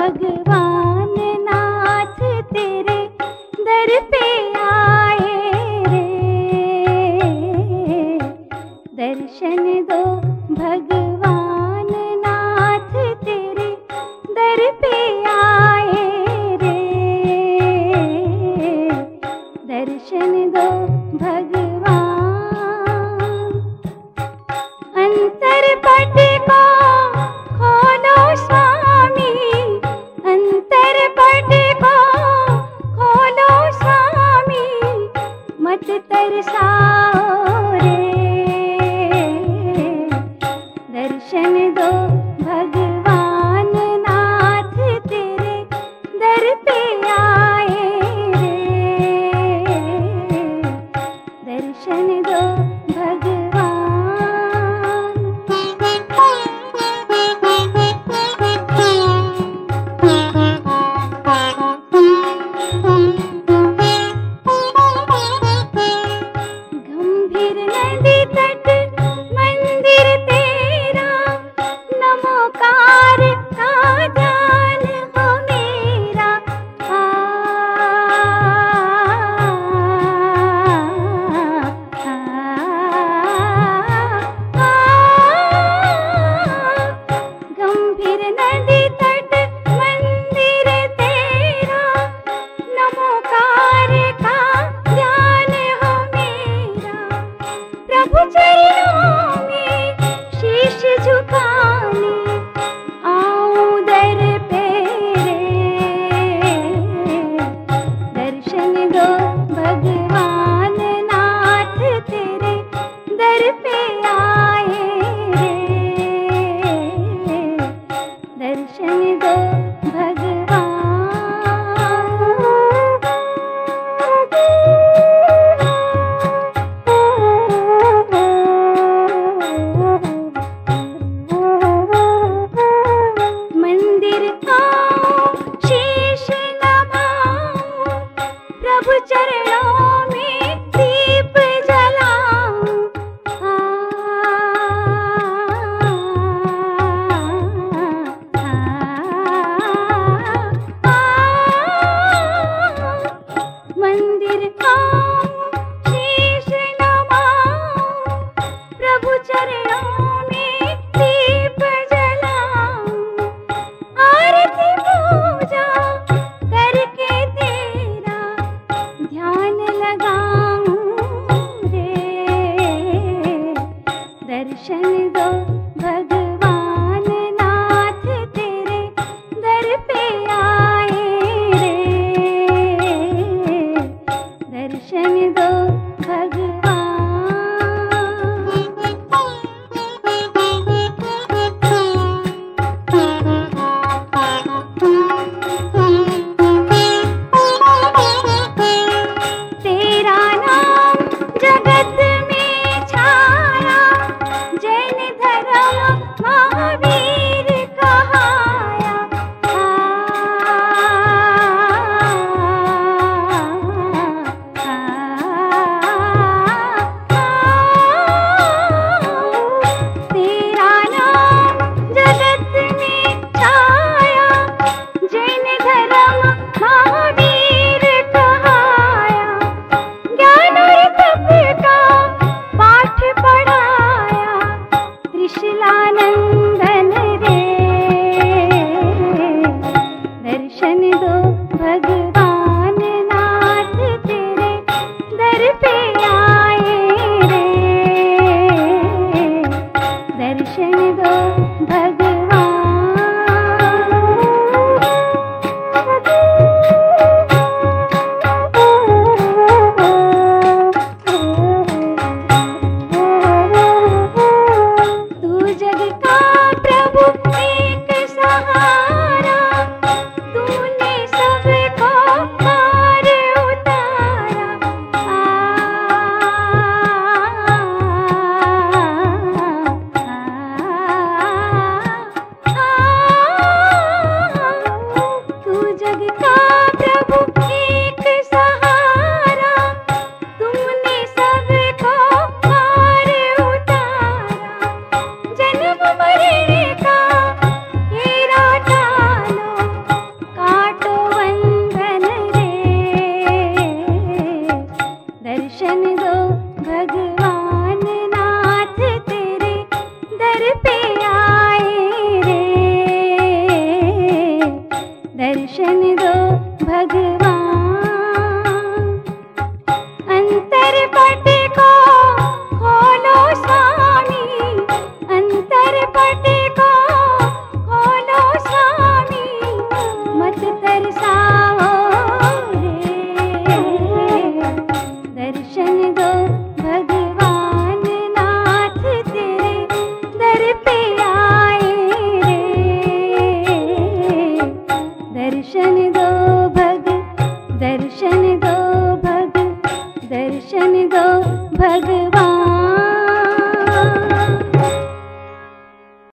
भगवान नाथ तेरे दर पे आए रे। दर्शन दो भगवान नाथ तेरे दर पे आए रे। दर्शन दो भगवान। अंतर पट को खोलो स्वामी, अंतर पट को खोलो स्वामी, मत तरसाओ रे। दर्शन दो भगवान नाथ तेरे दर पे आए रे। दर्शन दो भगवान। गंभीर नदी तट मंदिर तेरा, नमोकार का ध्यान हो मेरा। गंभीर नदी तट मंदिर तेरा, नमोकार का ध्यान हो मेरा। प्रभु चरणों में शीश झुकाने आऊं दर पे रे। दर्शन दो भगवान नाथ तेरे दर पे आए रे। दर्शन दो भगवान। मंदिर आऊं शीश नभाऊं, प्रभु चरणों में दीप जलाऊं। मंदिर आऊं शीश नभाऊं, प्रभु चरणों में दीप जलाऊं। आरती पूजा करके तेरा ध्यान लगाऊं रे। दर्शन दो भगवान नाथ तेरे दर पे आए रे। दर्शन दर्शन दो भगवान।